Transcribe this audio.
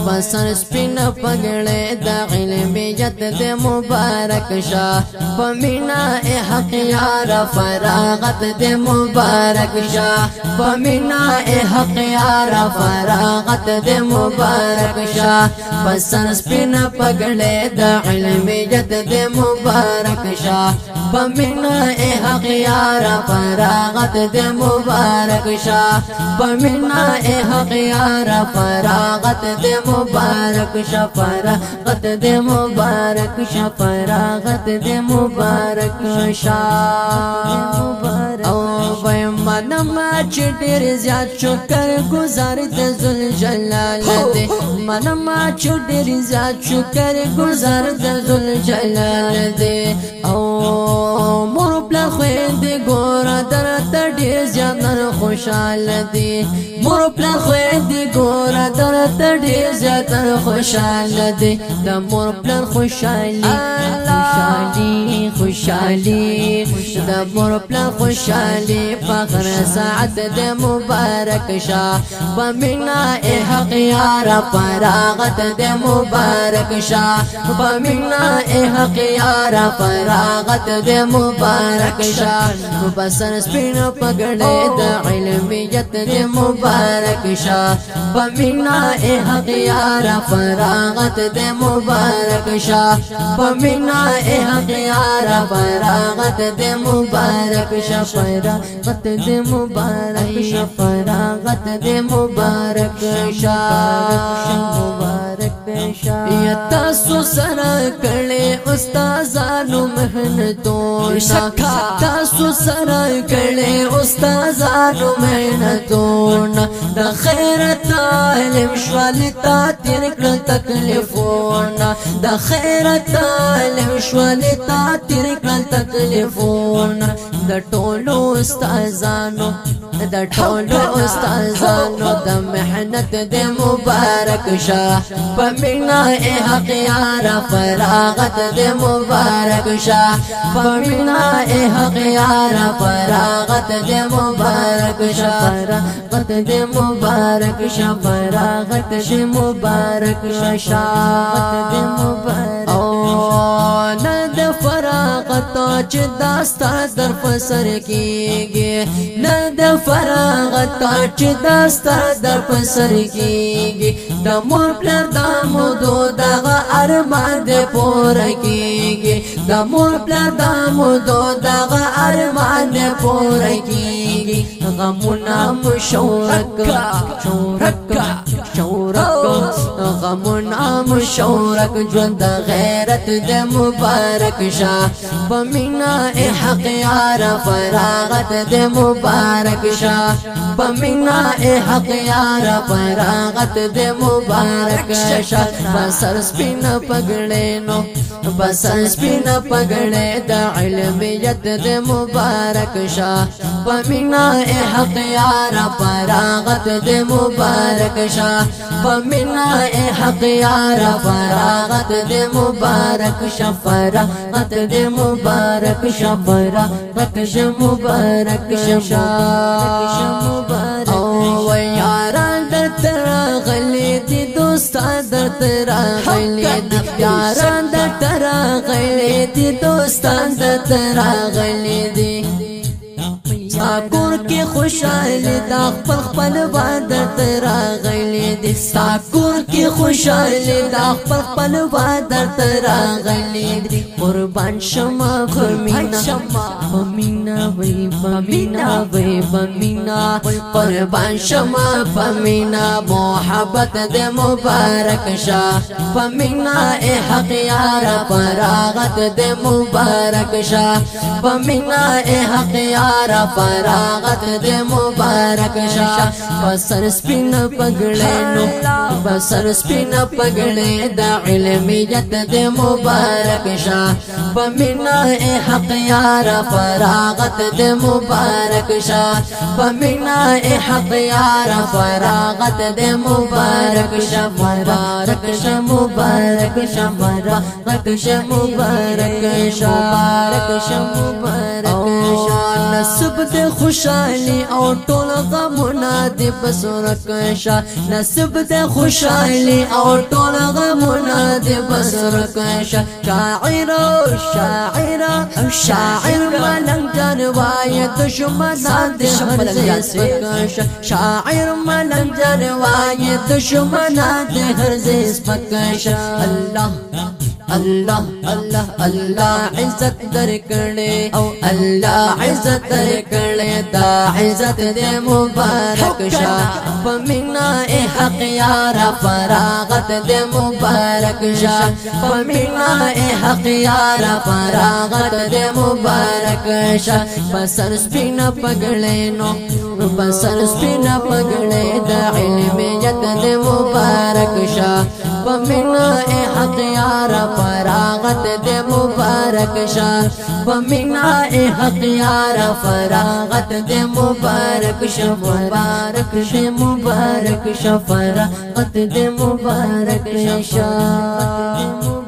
بسر سپین پگڑے دا علمیت دے مبارک شاہ بمینا حق یار فراغت دے مبارک شاہ بمینا حق یار فراغت دے مبارک شاہ بسر سپین پگڑے دا علمیت دے مبارک شاہ بمینا حق یار فراغت دے مبارک شاہ بمینا حق یار فراغت دے مبارک شاہ فراغت دے مبارک شاہ فراغت دے مبارک شاہ او منم چې ډېر زیات شکر گزار د ذل جلال دې منم چې ډېر زیات شکر گزار د ذل جلال دې او مور بل خويندې ګور درته ډېر زیات خوشاله دي مور بل خويندې ګور درته ډېر زیات خوشاله دي د مور بل خوشالي خوشالي خوشالي د مور بل خوشالي فخر ساعت دے مبارک شاہ بمینا حق یار فراغت دے مبارک شاہ بمینا حق یار فراغت دے مبارک شاہ بسر سپین پگڑے دا علمیت دے مبارک شاہ بمینا حق یار فراغت دے مبارک شاہ بمینا حق یار فراغت دے مبارک شاہ فراغت دے مبارک شاہ فراغت دے مبارک شاہ مبارک شاہ یا تاسو سره کړي استادانو مهنتونه تاسو سره کړي استادانو مهنتونه د خیرت علم شوالتا تیر کړ تکلیفونه د خیرت علم شوالتا تیر کړ تکلیفونه د ټولو استادانو د ټولو استادانو د محنت دې مبارک شاه بمینا حق یار فراغت دې مبارک شاه بمینا حق یار فراغت دې مبارک شاه فراغت دې مبارک شاه فراغت دې مبارک شاه دې مبارک او نه فراغت چې داستا در فسر کیږي نه د فراغت چې داستا در فسر کیږي د مور پلار د مودو دغه ارمان دې پوره کیږي د مور پلار د مودو دغه ارمان دې پوره کیږي غمونه مشورک شورک شورک غمونه مشورک ژوند غیرت دې مبارک شاه بمینا حق یار فراغت دے مبارک شاہ بمینا حق یار فراغت دے مبارک شاہ بسر سپین پگڑے نو بسر سپین پگڑے دا علمیت دے مبارک شاہ بمینا حق یار فراغت دے مبارک شاہ بمینا حق یار فراغت دے مبارک شاہ فراغت دے مبارک شاہ فراغت دے مبارک شاہ او یاران در ترا غلی دی دوستان در ترا غلی دی یاران در ترا غلی دی دوستان در ترا غلی دی ساکور کی خوشحالی دا خپل خپل بادر ترا غلی دی ساکور کی خوشحالی دا خپل خپل بادر ترا غلی دی قربان شما بمینا بمینا وی بمینا وی بمینا قربان شما بمینا محبت دے مبارک شاہ بمینا حق یار فراغت دے مبارک شاہ بمینا حق یار فراغت دے مبارک شاہ بسر سپین پگڑے نو بسر سپین پگڑے دا علمیت دے مبارک شاہ بمینا حق یار فراغت دے مبارک شاہ بمینا حق یار فراغت دے مبارک شاہ مبارک شاہ مبارک شاہ مبارک شاہ مبارک شاہ مبارک شاہ مبارک نصب دے خوشحالی او ټول غمونه دې بسورک شا نصب دے خوشحالی او ټول غمونه دې بسورک شا شاعر ملنګ جنوای دشمنان دې هر سپک شا شاعر ملنګ جنوای دشمنان دې هر سپک شا الله الله الله الله عزت درکړې او الله عزت درکړې دا عزت دې مبارک شه پمینا حق یار فراغت دې مبارک شه پمینا حق یار فراغت دې مبارک شه بسر سپینا پګړې نو بسر سپینا پګړې د علمیت دې مبارک شه پمینا حق یار فراغت دے مبارک شا پمینا حق یار فراغت دے مبارک شا مبارک دے مبارک شا فراغت دے مبارک شا